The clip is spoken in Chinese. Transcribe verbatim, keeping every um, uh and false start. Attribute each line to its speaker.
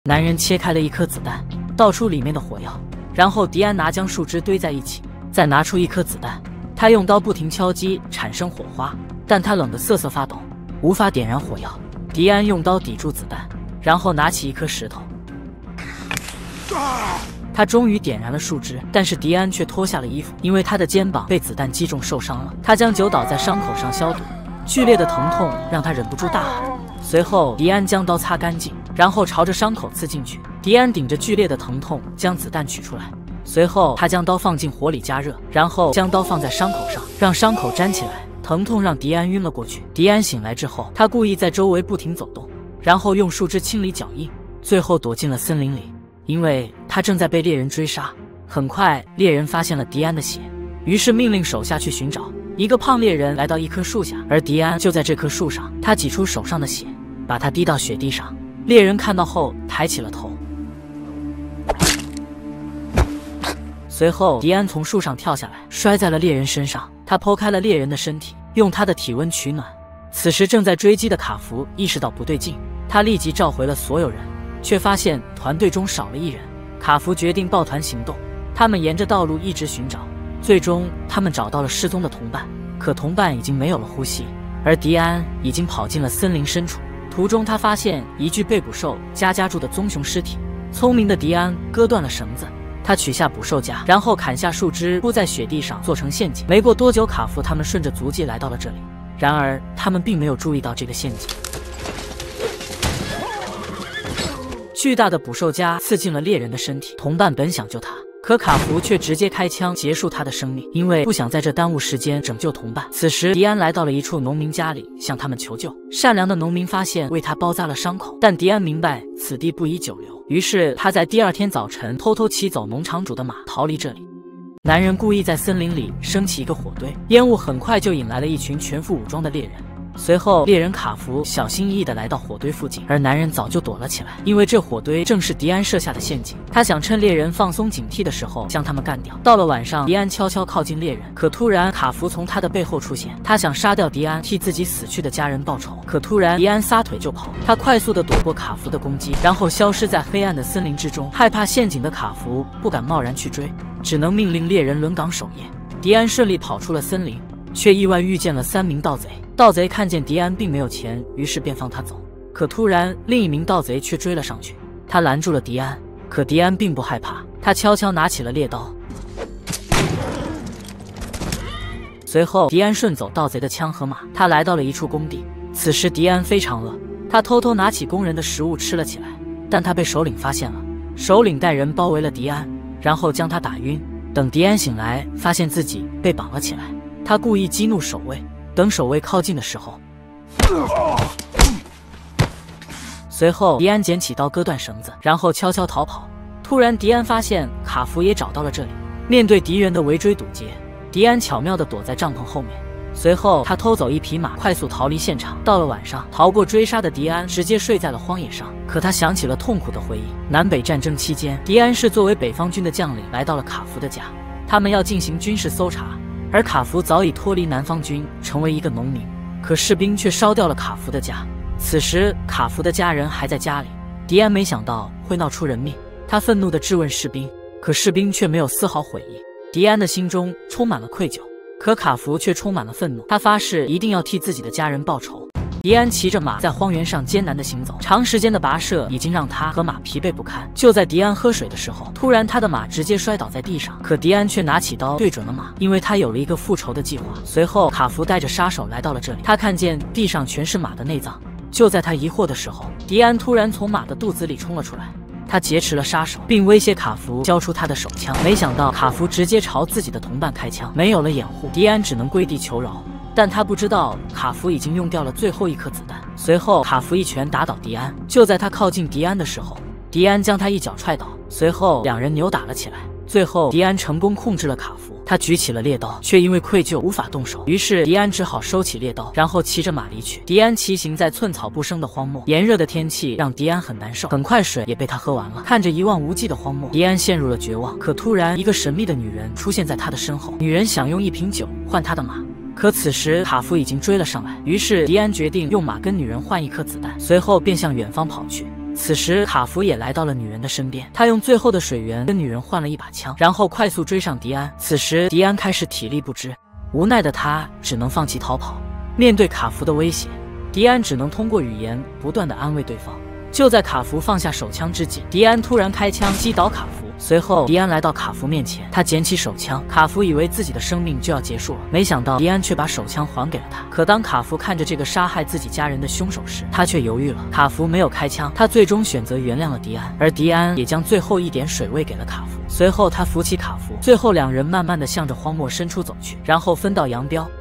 Speaker 1: 男人切开了一颗子弹，倒出里面的火药，然后迪安拿将树枝堆在一起，再拿出一颗子弹。他用刀不停敲击，产生火花，但他冷得瑟瑟发抖，无法点燃火药。迪安用刀抵住子弹，然后拿起一颗石头。他终于点燃了树枝，但是迪安却脱下了衣服，因为他的肩膀被子弹击中受伤了。他将酒倒在伤口上消毒，剧烈的疼痛让他忍不住大喊。随后，迪安将刀擦干净，然后朝着伤口刺进去。迪安顶着剧烈的疼痛将子弹取出来，随后他将刀放进火里加热，然后将刀放在伤口上，让伤口粘起来。疼痛让迪安晕了过去。迪安醒来之后，他故意在周围不停走动，然后用树枝清理脚印，最后躲进了森林里，因为他正在被猎人追杀。很快，猎人发现了迪安的血，于是命令手下去寻找。一个胖猎人来到一棵树下，而迪安就在这棵树上。他挤出手上的血，把它滴到雪地上。猎人看到后抬起了头。随后，迪安从树上跳下来，摔在了猎人身上。他剖开了猎人的身体，用他的体温取暖。此时，正在追击的卡福意识到不对劲，他立即召回了所有人，却发现团队中少了一人。卡福决定抱团行动，他们沿着道路一直寻找，最终他们找到了失踪的同伴，可同伴已经没有了呼吸，而迪安已经跑进了森林深处。途中，他发现一具被捕兽夹夹住的棕熊尸体。聪明的迪安割断了绳子，他取下捕兽夹，然后砍下树枝铺在雪地上做成陷阱。没过多久，卡福他们顺着足迹来到了这里，然而他们并没有注意到这个陷阱。巨大的捕兽夹刺进了猎人的身体，同伴本想救他，可卡福却直接开枪结束他的生命，因为不想在这耽误时间拯救同伴。此时，迪安来到了一处农民家里，向他们求救。善良的农民发现，为他包扎了伤口，但迪安明白此地不宜久留，于是他在第二天早晨偷偷骑走农场主的马，逃离这里。男人故意在森林里升起一个火堆，烟雾很快就引来了一群全副武装的猎人。随后，猎人卡福小心翼翼地来到火堆附近，而男人早就躲了起来，因为这火堆正是迪安设下的陷阱。他想趁猎人放松警惕的时候将他们干掉。到了晚上，迪安悄悄靠近猎人，可突然卡福从他的背后出现，他想杀掉迪安，替自己死去的家人报仇。可突然，迪安撒腿就跑，他快速地躲过卡福的攻击，然后消失在黑暗的森林之中。害怕陷阱的卡福不敢贸然去追，只能命令猎人轮岗守夜。迪安顺利跑出了森林，却意外遇见了三名盗贼。盗贼看见迪安并没有钱，于是便放他走。可突然，另一名盗贼却追了上去，他拦住了迪安。可迪安并不害怕，他悄悄拿起了猎刀。随后，迪安顺走盗贼的枪和马，他来到了一处工地。此时，迪安非常饿，他偷偷拿起工人的食物吃了起来，但他被首领发现了。首领带人包围了迪安，然后将他打晕。等迪安醒来，发现自己被绑了起来，他故意激怒守卫。等守卫靠近的时候，随后迪安捡起刀割断绳子，然后悄悄逃跑。突然，迪安发现卡福也找到了这里。面对敌人的围追堵截，迪安巧妙地躲在帐篷后面。随后，他偷走一匹马，快速逃离现场。到了晚上，逃过追杀的迪安直接睡在了荒野上。可他想起了痛苦的回忆。南北战争期间，迪安是作为北方军的将领来到了卡福的家，他们要进行军事搜查。而卡福早已脱离南方军，成为一个农民，可士兵却烧掉了卡福的家。此时，卡福的家人还在家里。迪安没想到会闹出人命，他愤怒地质问士兵，可士兵却没有丝毫悔意。迪安的心中充满了愧疚，可卡福却充满了愤怒。他发誓一定要替自己的家人报仇。迪安骑着马在荒原上艰难地行走，长时间的跋涉已经让他和马疲惫不堪。就在迪安喝水的时候，突然他的马直接摔倒在地上，可迪安却拿起刀对准了马，因为他有了一个复仇的计划。随后，卡福带着杀手来到了这里，他看见地上全是马的内脏。就在他疑惑的时候，迪安突然从马的肚子里冲了出来，他劫持了杀手，并威胁卡福交出他的手枪。没想到卡福直接朝自己的同伴开枪，没有了掩护，迪安只能跪地求饶。但他不知道卡福已经用掉了最后一颗子弹。随后，卡福一拳打倒迪安。就在他靠近迪安的时候，迪安将他一脚踹倒。随后，两人扭打了起来。最后，迪安成功控制了卡福。他举起了猎刀，却因为愧疚无法动手。于是，迪安只好收起猎刀，然后骑着马离去。迪安骑行在寸草不生的荒漠，炎热的天气让迪安很难受。很快，水也被他喝完了。看着一望无际的荒漠，迪安陷入了绝望。可突然，一个神秘的女人出现在他的身后。女人想用一瓶酒换他的马。可此时卡福已经追了上来，于是迪安决定用马跟女人换一颗子弹，随后便向远方跑去。 此时卡福也来到了女人的身边，他用最后的水源跟女人换了一把枪，然后快速追上迪安。此时迪安开始体力不支，无奈的他只能放弃逃跑。面对卡福的威胁，迪安只能通过语言不断的安慰对方。就在卡福放下手枪之际，迪安突然开枪击倒卡福。随后迪安来到卡福面前，他捡起手枪。卡福以为自己的生命就要结束了，没想到迪安却把手枪还给了他。可当卡福看着这个杀害自己家人的凶手时，他却犹豫了。卡福没有开枪，他最终选择原谅了迪安，而迪安也将最后一点水喂给了卡福。随后他扶起卡福，最后两人慢慢的向着荒漠深处走去，然后分道扬镳。